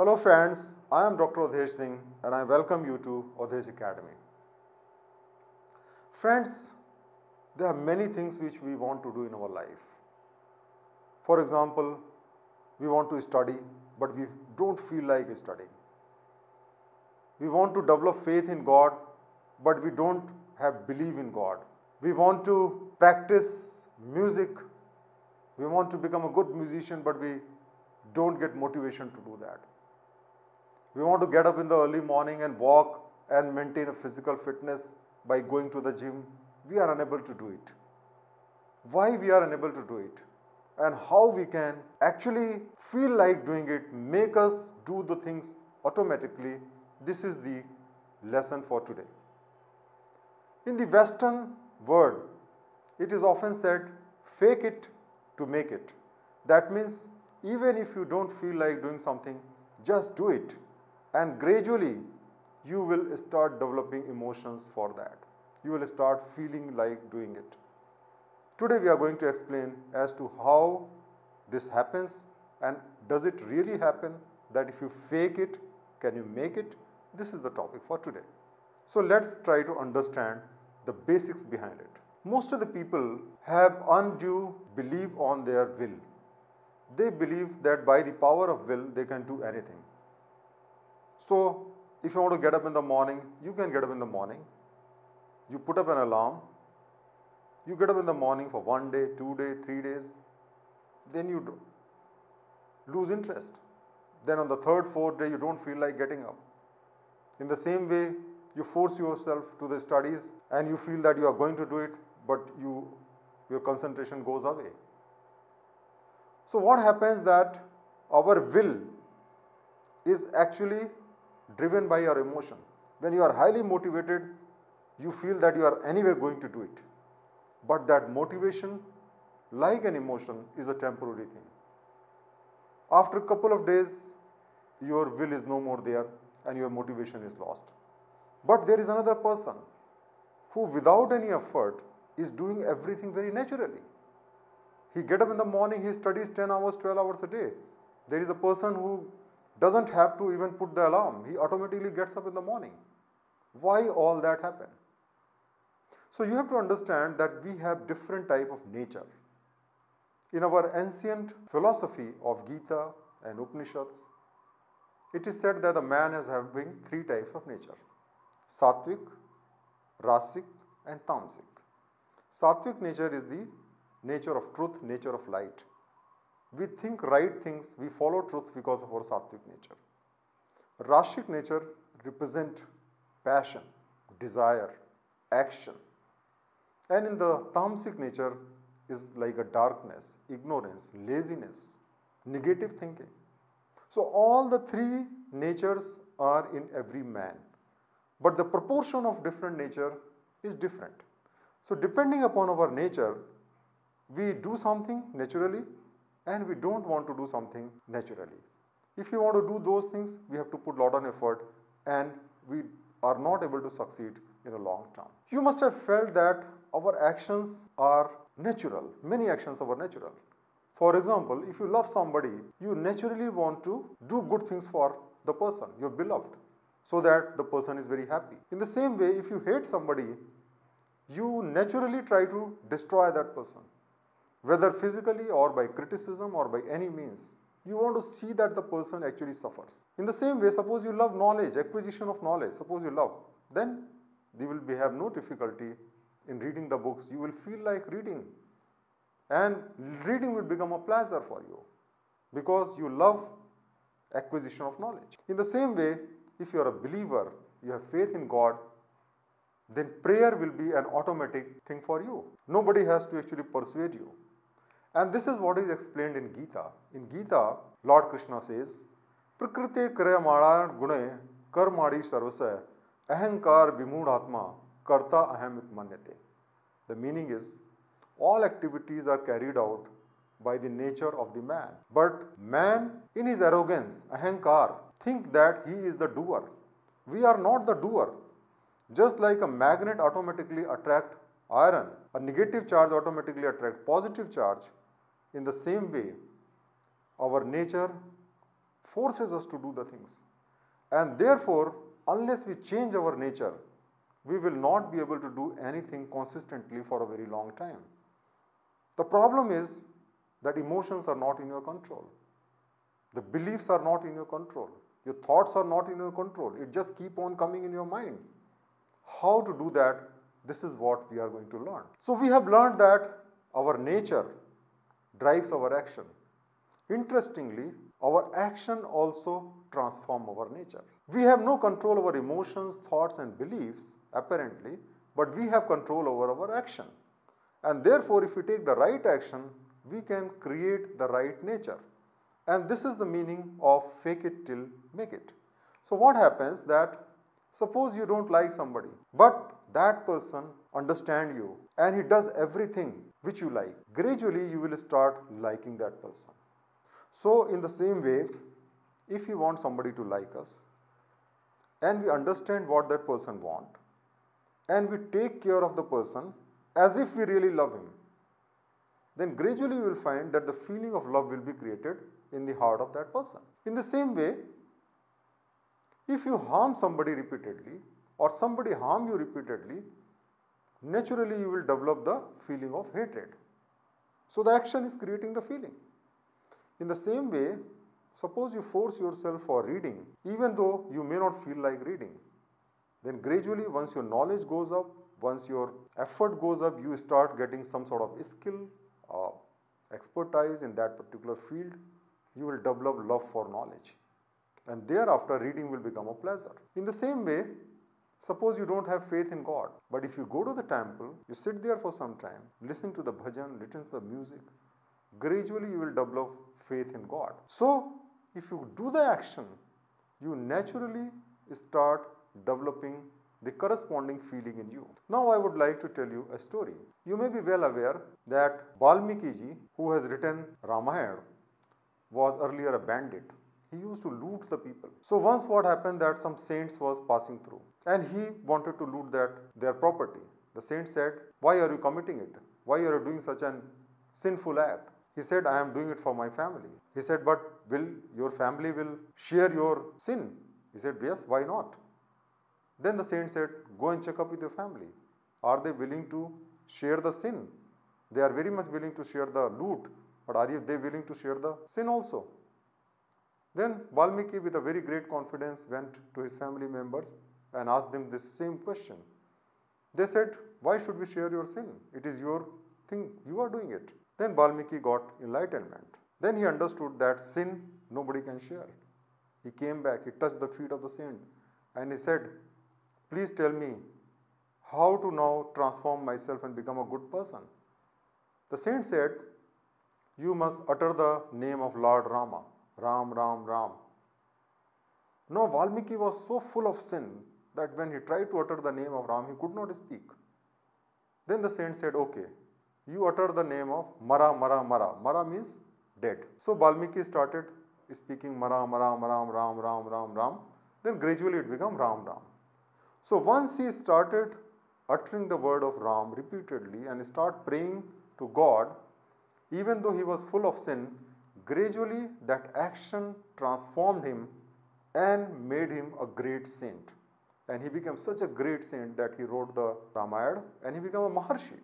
Hello friends, I am Dr. Awdhesh Singh and I welcome you to Awdhesh Academy. Friends, there are many things which we want to do in our life. For example, we want to study but we don't feel like studying. We want to develop faith in God but we don't have belief in God. We want to practice music. We want to become a good musician but we don't get motivation to do that. We want to get up in the early morning and walk and maintain a physical fitness by going to the gym. We are unable to do it. Why we are unable to do it? And how we can actually feel like doing it, make us do the things automatically. This is the lesson for today. In the Western world, it is often said, fake it to make it. That means even if you don't feel like doing something, just do it. And gradually, you will start developing emotions for that. You will start feeling like doing it. Today we are going to explain as to how this happens and does it really happen that if you fake it, can you make it? This is the topic for today. So let's try to understand the basics behind it. Most of the people have undue belief on their will. They believe that by the power of will, they can do anything. So, if you want to get up in the morning, you can get up in the morning. You put up an alarm. You get up in the morning for 1 day, 2 days, 3 days. Then you lose interest. Then on the third, fourth day, you don't feel like getting up. In the same way, you force yourself to the studies and you feel that you are going to do it, but your concentration goes away. So what happens that our will is actually driven by your emotion. When you are highly motivated, you feel that you are anyway going to do it. But that motivation, like an emotion, is a temporary thing. After a couple of days, your will is no more there and your motivation is lost. But there is another person who without any effort is doing everything very naturally. He gets up in the morning, he studies 10 hours, 12 hours a day. There is a person who doesn't have to even put the alarm. He automatically gets up in the morning. Why all that happen? So you have to understand that we have different type of nature. In our ancient philosophy of Gita and Upanishads, it is said that a man is having 3 types of nature. Sattvic, Rasic and Tamasic. Sattvic nature is the nature of truth, nature of light. We think right things, we follow truth because of our sattvic nature. Rasic nature represent passion, desire, action. And in the tamasic nature is like a darkness, ignorance, laziness, negative thinking. So all the 3 natures are in every man. But the proportion of different nature is different. So depending upon our nature, we do something naturally and we don't want to do something naturally. If you want to do those things, we have to put a lot of effort and we are not able to succeed in a long term. You must have felt that our actions are natural. Many actions are natural. For example, if you love somebody, you naturally want to do good things for the person, your beloved, so that the person is very happy. In the same way, if you hate somebody, you naturally try to destroy that person. Whether physically or by criticism or by any means, you want to see that the person actually suffers. In the same way, suppose you love knowledge, acquisition of knowledge, suppose you love, then you will have no difficulty in reading the books. You will feel like reading and reading will become a pleasure for you because you love acquisition of knowledge. In the same way, if you are a believer, you have faith in God, then prayer will be an automatic thing for you. Nobody has to actually persuade you. And this is what is explained in Gita. In Gita, Lord Krishna says, Prakriti kriyamala gune karmadi sarvasya ahankar vimudhatma karta aham manyate. The meaning is, all activities are carried out by the nature of the man. But man, in his arrogance, ahankar, think that he is the doer. We are not the doer. Just like a magnet automatically attracts iron, a negative charge automatically attracts positive charge. In the same way, our nature forces us to do the things. And therefore, unless we change our nature, we will not be able to do anything consistently for a very long time. The problem is that emotions are not in your control. The beliefs are not in your control. Your thoughts are not in your control. It just keep on coming in your mind. How to do that? This is what we are going to learn. So we have learned that our nature drives our action. Interestingly, our action also transforms our nature. We have no control over emotions, thoughts and beliefs apparently, but we have control over our action. And therefore, if we take the right action, we can create the right nature. And this is the meaning of fake it till make it. So what happens that suppose you don't like somebody, but that person understands you and he does everything which you like. Gradually you will start liking that person. So in the same way, if you want somebody to like us and we understand what that person wants and we take care of the person as if we really love him, then gradually you will find that the feeling of love will be created in the heart of that person. In the same way, if you harm somebody repeatedly or somebody harm you repeatedly, naturally you will develop the feeling of hatred. So the action is creating the feeling. In the same way, suppose you force yourself for reading, even though you may not feel like reading, then gradually once your knowledge goes up, once your effort goes up, you start getting some sort of skill, expertise in that particular field. You will develop love for knowledge. And thereafter reading will become a pleasure. In the same way, suppose you don't have faith in God, but if you go to the temple, you sit there for some time, listen to the bhajan, listen to the music, gradually you will develop faith in God. So, if you do the action, you naturally start developing the corresponding feeling in you. Now I would like to tell you a story. You may be well aware that Valmiki ji, who has written Ramayana, was earlier a bandit. He used to loot the people. So once what happened that some saints was passing through and he wanted to loot their property. The saint said, "Why are you committing it? Why are you doing such an sinful act?" He said, "I am doing it for my family." He said, "But will your family will share your sin?" He said, "Yes, why not?" Then the saint said, "Go and check up with your family. Are they willing to share the sin? They are very much willing to share the loot, but are they willing to share the sin also?" Then Valmiki, with a very great confidence, went to his family members and asked them this same question. They said, "Why should we share your sin? It is your thing, you are doing it." Then Valmiki got enlightenment. Then he understood that sin nobody can share. He came back, he touched the feet of the saint and he said, "Please tell me how to now transform myself and become a good person." The saint said, "You must utter the name of Lord Rama. Ram, Ram, Ram." Now Valmiki was so full of sin that when he tried to utter the name of Ram, he could not speak. Then the saint said, "Okay, you utter the name of Mara, Mara, Mara." Mara means dead. So Valmiki started speaking Mara, Mara, Ram, Ram, Ram, Ram, Ram. Then gradually it became Ram, Ram. So once he started uttering the word of Ram repeatedly and start praying to God, even though he was full of sin, gradually that action transformed him and made him a great saint. And he became such a great saint that he wrote the Ramayana and he became a Maharshi.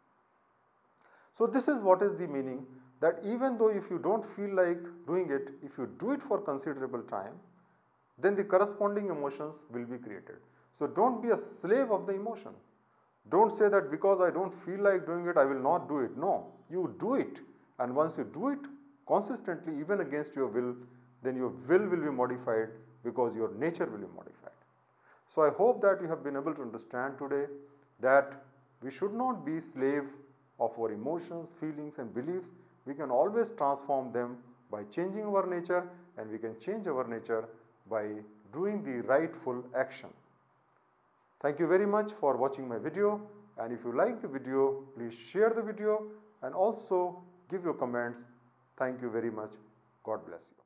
So this is what is the meaning, that even though if you don't feel like doing it, if you do it for considerable time, then the corresponding emotions will be created. So don't be a slave of the emotion. Don't say that because I don't feel like doing it, I will not do it. No, you do it. And once you do it consistently, even against your will, then your will be modified because your nature will be modified. So I hope that you have been able to understand today that we should not be slave of our emotions, feelings and beliefs. We can always transform them by changing our nature, and we can change our nature by doing the rightful action. Thank you very much for watching my video, and if you like the video, please share the video and also give your comments. Thank you very much. God bless you.